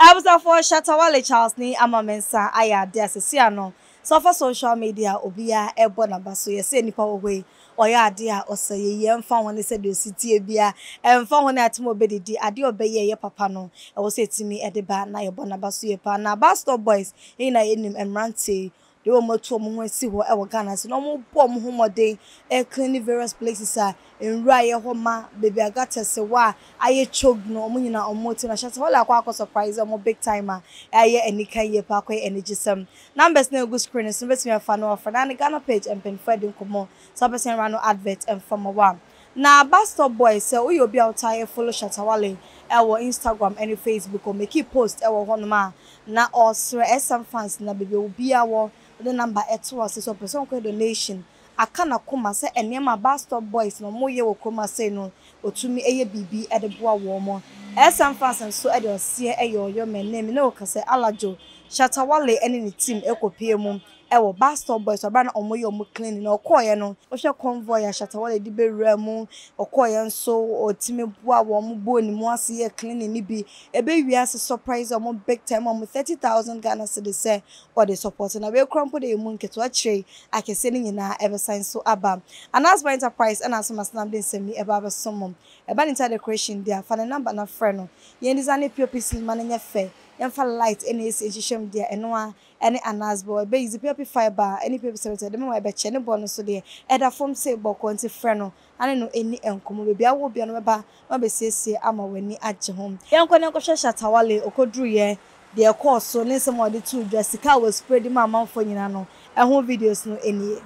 was for Shatta Wale Charles ni amamensa aya de asese ano. So for social media obia ebo na baso ye se nipa wo hwe oya ade a osaye ye mfa won se de sitie bia emfa won atimo bedidi ade obeye ye papa no e wo se timi e de ba na ye bo na baso ye pa na Bastard Boys ina enim emrante they were more to mo si ho e wo Ghana so no mo bo mo homode e clean various places in Rye Homa baby agata se wa aye chog no mo nyina omoti na Shatta Wale akwa surprise mo big timer aye enika ye pa kwa energy sam numbers na go screen so betimi afa no offer na Ghana page and pen fed nkomo so person run no advert and from one na Bastard Boys say we obi outai follow Shatta Wale e wo Instagram and Facebook or make post e wo honoma na osre some fans na baby obi awo the number eto so person ko donation akana koma se enema Bastard Boys no moye wo koma se no otumi eye bibi e de boa wo mo some fans so e de ose e yo men name na o ka se alajo Shatta Wale ene ni team ekopie mu e wo Bastard Boys oba na omoye omo clean na okoye no o hwe convoy ya Shatta Wale di bewura mu okoye nso otimi boa wo mo bo ni mu ase ye clean ni bi e be wi ase surprise omo big time omo 30,000 Ghana cedis say or the support na we crumple the mu nketo akire akese ni nyina ever sign so aba and as by enterprise and as masnam dey semi e ba somom e ba inside the creation there fa the number na friend no ye ndizane pop silman nya fe yemfa light any shishem there eno any anasbo be easy pop fiber any pop celebrate dem we be che ne bo no so there e da form say boko nti friend no ane no eni enkomo be awo bia no ba ma be siesie ama wani agye hom yenko ne nkwohwe Shatta Wale okodru ye de course so ne some of the two dress car was spread my mouth for nyina no ehun videos no eni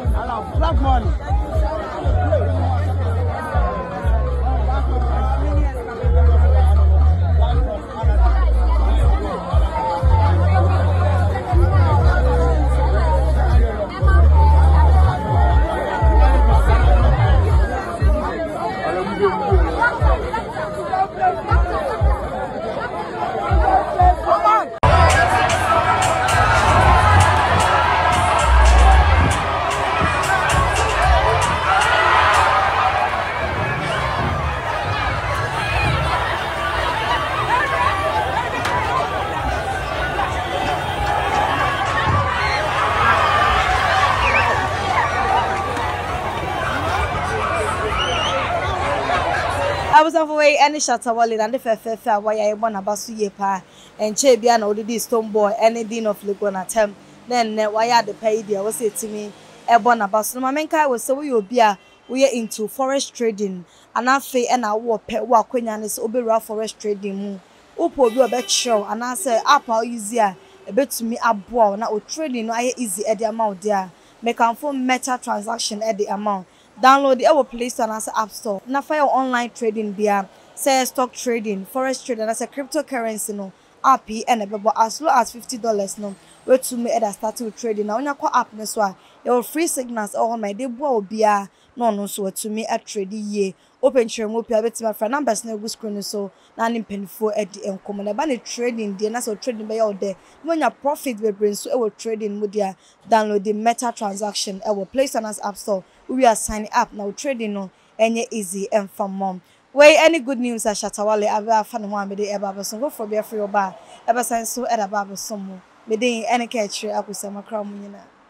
Black money. I was away any Shatta Wale and the fair why I want a basu yepa and Chebian or the stone boy any dean of Legon attempt. Then why are the pay dear was it to me a bonabasu. My menka was so you be we are into forest trading and I fee and I war pet walk when is obera forest trading. Upo be a bet show and I say up how easier a bit to me a bow now trading no easy at the amount there. Make a full meta transaction at the amount. Download the our Play Store and as App Store. Na for your online trading bia, say stock trading, forex trading, as a cryptocurrency no. App and a as low as $50 no. Where to me at start with trading. Now when you call app no so your free signals all my day boy bia no so to me at trading ye. Open share mo pia beti my friend numbers na go screen so na nim penfo e di enkomo na ba na trading dey na so trading be your there when your profit we bring so e will trading mo dia download the meta transaction e will Play Store and App Store we are signing up now trading no enye easy and fun mom wey any good news at Shatta Wale ava fa no mo amede e ba so go for be free oba e ba san so e da ba so mo me dey any catch akosama kra mo nyina